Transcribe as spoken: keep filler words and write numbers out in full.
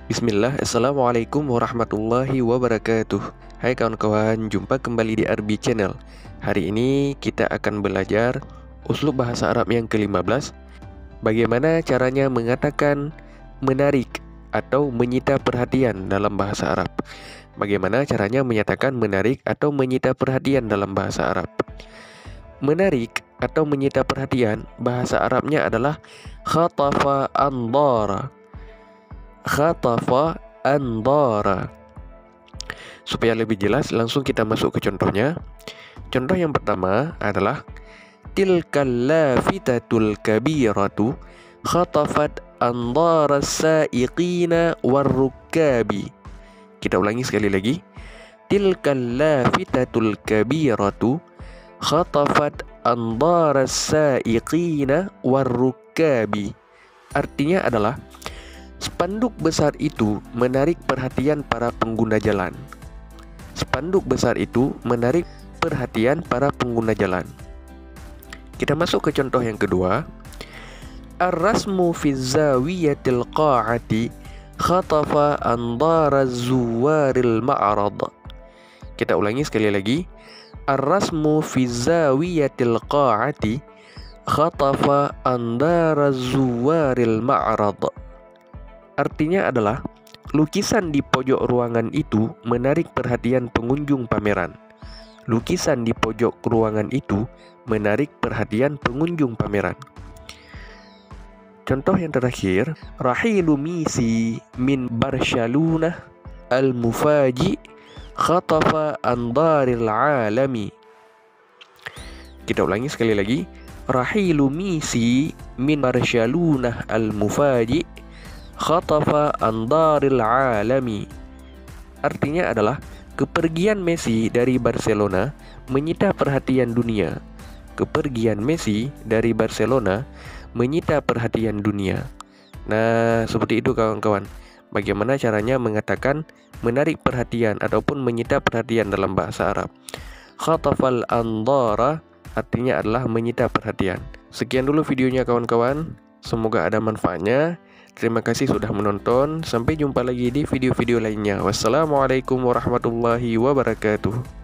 Bismillah, Assalamualaikum warahmatullahi wabarakatuh. Hai kawan-kawan, jumpa kembali di R B Channel. Hari ini kita akan belajar uslub bahasa Arab yang kelima belas. Bagaimana caranya mengatakan menarik atau menyita perhatian dalam bahasa Arab. Bagaimana caranya menyatakan menarik atau menyita perhatian dalam bahasa Arab. Menarik atau menyita perhatian, bahasa Arabnya adalah khatafa andara. Khatafa andara. Supaya lebih jelas, langsung kita masuk ke contohnya. Contoh yang pertama adalah tilkal lafitatul kabiratu khatafat andara saiqina warrukabi. Kita ulangi sekali lagi. Tilkal lafitatul kabiratu khatafat andara saiqina warrukabi. Artinya adalah spanduk besar itu menarik perhatian para pengguna jalan. Spanduk besar itu menarik perhatian para pengguna jalan. Kita masuk ke contoh yang kedua. Ar-rasmu fi zawiyatil qa'ati khatafa andara zuwaril ma'rad. Kita ulangi sekali lagi. Ar-rasmu fi zawiyatil qa'ati khatafa andara zuwaril ma'rad. Artinya adalah lukisan di pojok ruangan itu menarik perhatian pengunjung pameran. Lukisan di pojok ruangan itu menarik perhatian pengunjung pameran. Contoh yang terakhir, rahilu misi min Barcelona al-mufaji khatafa andaril alami. Kita ulangi sekali lagi. Rahilu misi min Barcelona al-mufaji khatafa andaril alami. Artinya adalah kepergian Messi dari Barcelona menyita perhatian dunia. Kepergian Messi dari Barcelona menyita perhatian dunia. Nah, seperti itu kawan-kawan. Bagaimana caranya mengatakan menarik perhatian ataupun menyita perhatian dalam bahasa Arab. Khatafal andara artinya adalah menyita perhatian. Sekian dulu videonya kawan-kawan. Semoga ada manfaatnya. Terima kasih sudah menonton. Sampai jumpa lagi di video-video lainnya. Wassalamualaikum warahmatullahi wabarakatuh.